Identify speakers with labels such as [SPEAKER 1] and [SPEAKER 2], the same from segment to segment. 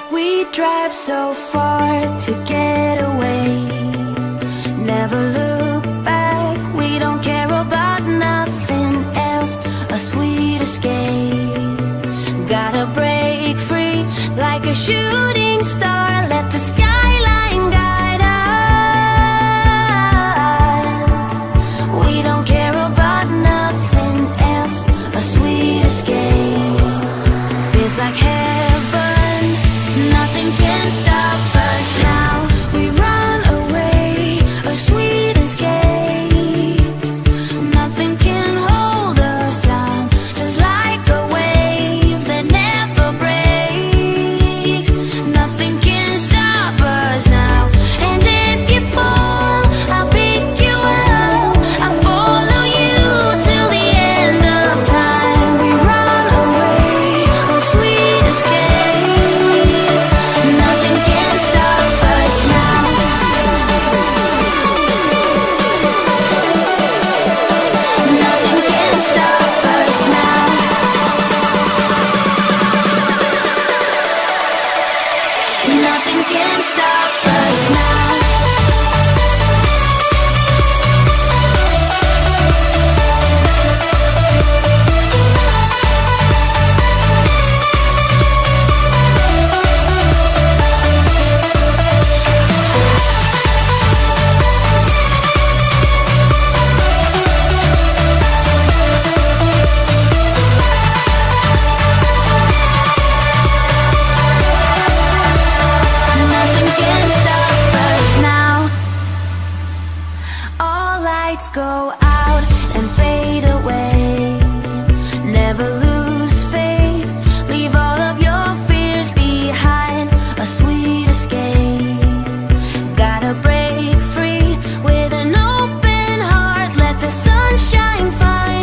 [SPEAKER 1] We drive so far to get away, never look back, we don't care about nothing else. A sweet escape, gotta break free like a shooting star. Let the skyline guide us. We don't care about nothing else. A sweet escape feels like heaven. Nothing can stop us now. We run away, a sweet escape. Nothing can hold us down, just like a wave that never breaks. Nothing can stop us now. And if you fall, I'll pick you up. I'll follow you till the end of time. We run away, a sweet escape. Nothing can stop us now. Nothing can stop us now. Nothing can stop us now. Nothing can stop us now. All lights go out and fade away. Never lose faith, leave all of your fears behind. A sweet escape, gotta break free with an open heart. Let the sunshine find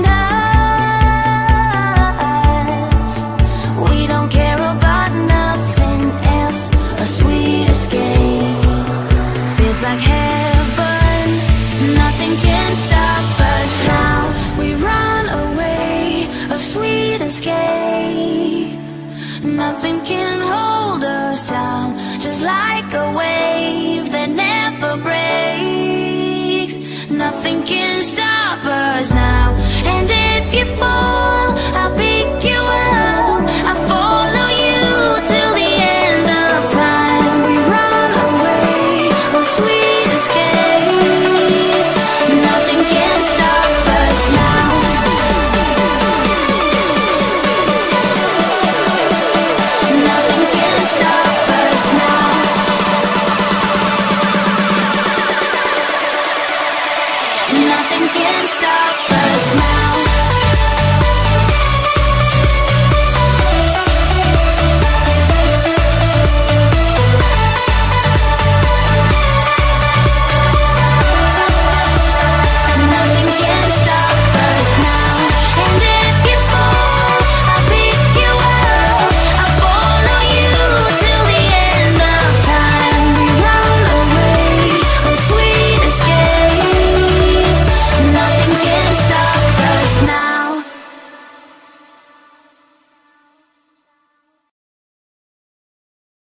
[SPEAKER 1] us. We don't care about nothing else. A sweet escape feels like heaven. Nothing can stop us now. We run away, a sweet escape. Nothing can hold us down, just like a wave that never breaks. Nothing can stop us now. And if you fall, I'll pick you up. I'll follow you till the end of time. We run away, a sweet escape. Nothing can stop us now. Nothing can stop us now. Nothing can stop us now.